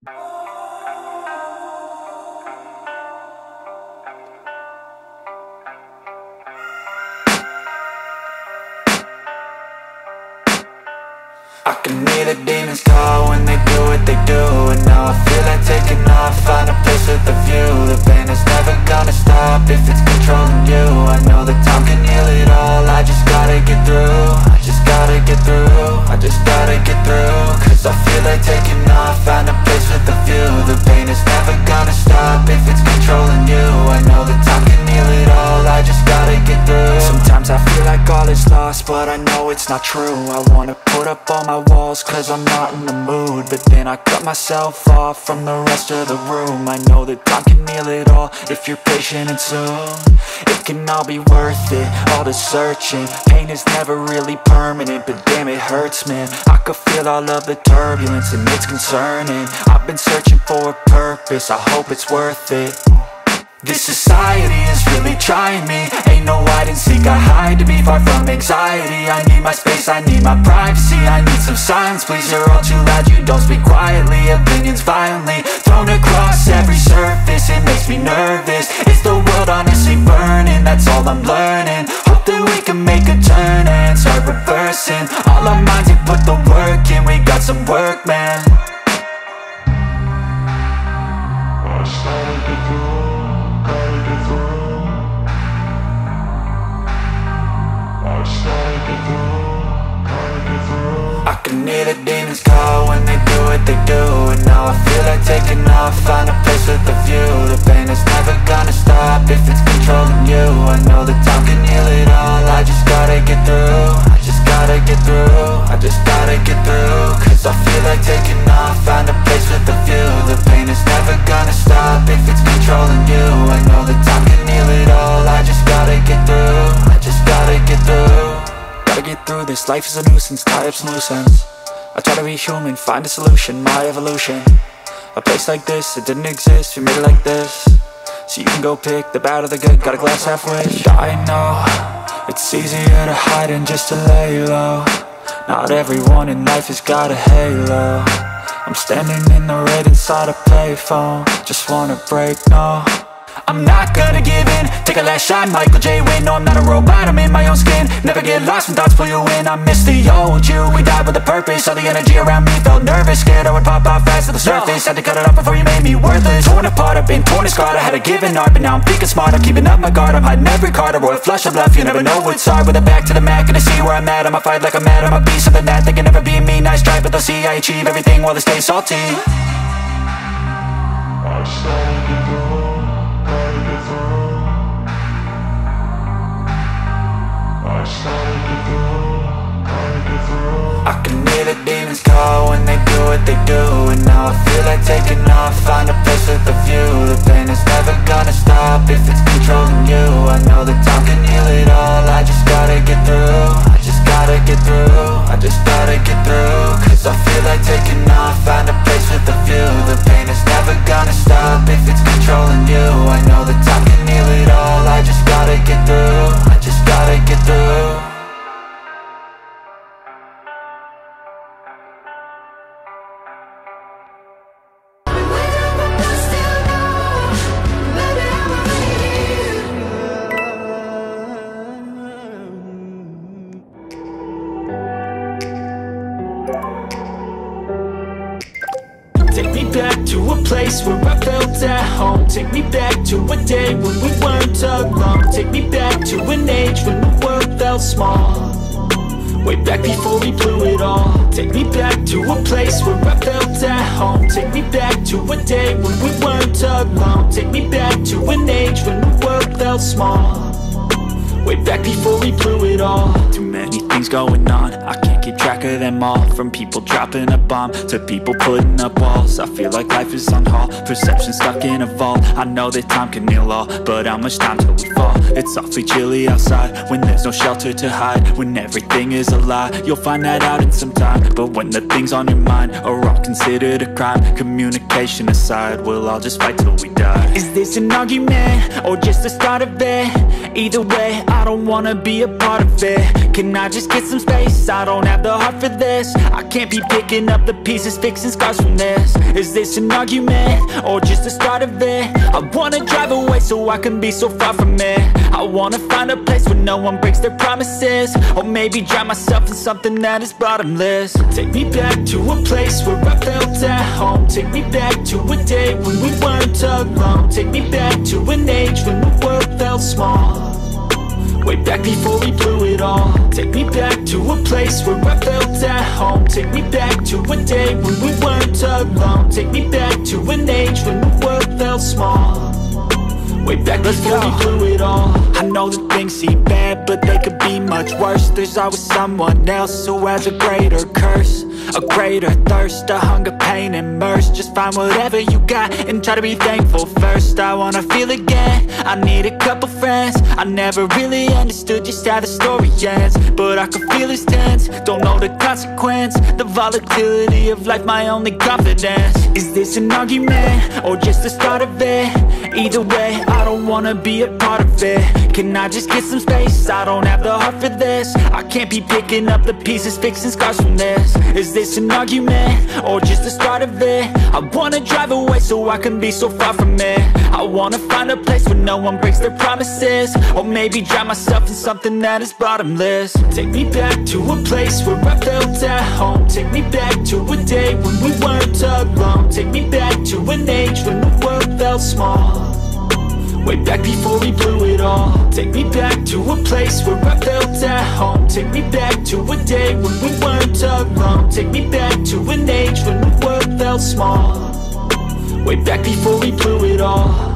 I can hear the demons call when they do what they do. And now I feel like taking off, find a place with a view. The pain is never gonna stop if it's controlling you. I know that time can heal it all, I just gotta get through. I just gotta get through, I just gotta get through. Cause I feel like taking off, find a place with a view. The pain is never gonna stop if it's controlling you. I know that time can heal it all, I just gotta get through. Sometimes I feel like all is lost, but I know it's not true. I wanna put up all my walls cause I'm not in the mood, but then I cut myself off from the rest of the room. I know that time can heal it all if you're patient, and soon it can all be worth it, all the searching. Pain is never really permanent, but damn it hurts, man. I could feel all of the turbulence and it's concerning. I've been searching for a purpose, I hope it's worth it. This society is really trying me. Ain't no hide and seek, I hide to be far from anxiety. I need my space, I need my privacy. I need some silence, please, you're all too loud. You don't speak quietly, opinions violently thrown across every surface. It makes me nervous, is the world honestly burning? That's all I'm learning. Hope that we can make a turn and start reversing all our minds and put the work in. We got some work, man. I started to do. I can hear the demons call when they do what they do. And now I feel like taking off, find a place with a view. The pain is never gonna stop if it's controlling you. I know that time can heal it all, I just gotta get through. I just gotta get through, I just gotta get through. Cause I feel like taking off, find a place with a view. The pain is never gonna stop if it's controlling you. I know that time can heal it all, I just gotta get through. I just gotta get through. Gotta get through this, life is a nuisance, tie up some loose ends. I try to be human, find a solution, my evolution. A place like this, it didn't exist, we made it like this. So you can go pick the bad or the good, got a glass half wish. I know, it's easier to hide than just to lay low. Not everyone in life has got a halo. I'm standing in the red inside a payphone, just wanna break, no. I'm not gonna give in, take a last shot, Michael J. Win. No, I'm not a robot, I'm in my own skin. Never get lost when thoughts pull you in. I miss the old you, we died with a purpose. All the energy around me felt nervous, scared I would pop out fast to the surface. Had to cut it off before you made me worthless. Torn apart, I've been torn and scarred. I had a given art, but now I'm thinking smart. I'm keeping up my guard, I'm hiding every card. A royal flush of bluff, you never know what's hard. With a back to the mat, gonna see where I'm at. I'ma fight like I'm mad, I'ma be something that they can never be me. Nice try, but they'll see I achieve everything while they stay salty. I started to go. I can hear the demons call when they do what they do. And now I feel like taking off, find a place with a view. The pain is never gonna stop if it's controlling you. I know that time can heal it all, I just gotta get through. I just gotta get through, I just gotta get through. Cause I feel like taking off, find a place with a view. The pain is never gonna stop if it's controlling you. I know that time can heal it all, I just gotta get through. I just gotta get through. Take me back to a place where I felt at home. Take me back to a day when we weren't alone. Take me back to an age when the world felt small. Way back before we blew it all. Take me back to a place where I felt at home. Take me back to a day when we weren't alone. Take me back to an age when the world felt small. Way back before we blew it all. Too many things going on, I can't keep track of them all. From people dropping a bomb to people putting up walls. I feel like life is on hold, perception stuck in a vault. I know that time can heal all, but how much time till we fall? It's awfully chilly outside, when there's no shelter to hide. When everything is a lie, you'll find that out in some time. But when the things on your mind are all considered a crime, communication aside, we'll all just fight till we die. Is this an argument, or just the start of it? Either way, I don't wanna be a part of it. Can I just just get some space? I don't have the heart for this. I can't be picking up the pieces, fixing scars from this. Is this an argument, or just the start of it? I wanna drive away so I can be so far from it. I wanna find a place where no one breaks their promises, or maybe drown myself in something that is bottomless. Take me back to a place where I felt at home. Take me back to a day when we weren't alone. Take me back to an age when the world felt small, way back before we blew it all. Take me back to a place where I felt at home. Take me back to a day when we weren't alone. Take me back to an age when the world felt small, way back before we blew it all. I know that things seem bad, but they could be much worse. There's always someone else who has a greater curse, a greater thirst, a hunger, pain, and mercy. Just find whatever you got and try to be thankful first. I wanna feel again, I need a couple friends. I never really understood just how the story ends, but I can feel it's tense, don't know the consequence. The volatility of life, my only confidence. Is this an argument, or just the start of it? Either way, I don't wanna be a part of it. Can I just get some space? I don't have the heart for this. I can't be picking up the pieces, fixing scars from this. Is this an argument, or just the start of it? I wanna drive away so I can be so far from it. I wanna find a place where no one breaks their promises, or maybe drown myself in something that is bottomless. Take me back to a place where I felt at home. Take me back to a day when we weren't alone. Take me back to an age when the world felt small, way back before we blew it all. Take me back to a place where I felt at home. Take me back to a day when we weren't alone. Take me back to an age when the world felt small, way back before we blew it all.